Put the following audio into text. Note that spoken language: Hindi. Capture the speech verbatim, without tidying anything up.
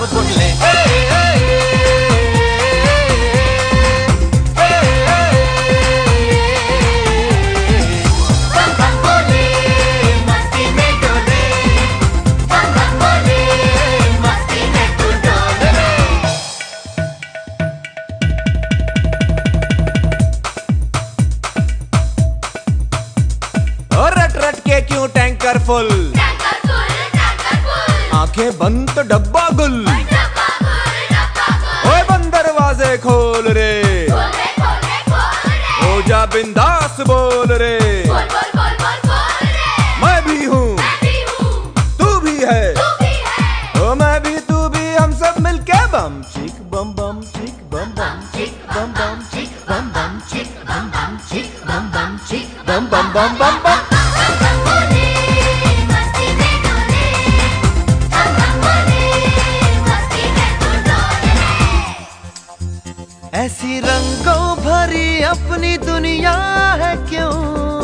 सुन ले। रट के क्यों tanker full, tanker full, tanker full. आंखें बंद तो डब्बा गुल, डब्बा गुल, डब्बा गुल। ओए बंद दरवाजे खोल रे, खोल रे, खोल रे, खोल रे। हो जा बिंदास बोल रे। बोल बोल बोल बोल बोल रे। मैं भी हूँ, मैं भी हूँ, तू भी है, तू भी है। ओ मैं भी तू भी, हम सब मिलके बम चिक बम बम चिक बम बम चिक बम बम चिक बम बम चिक बम बम चिक बम बम चिक बम बम बम बम बम। ऐसी रंगों भरी अपनी दुनिया है क्यों,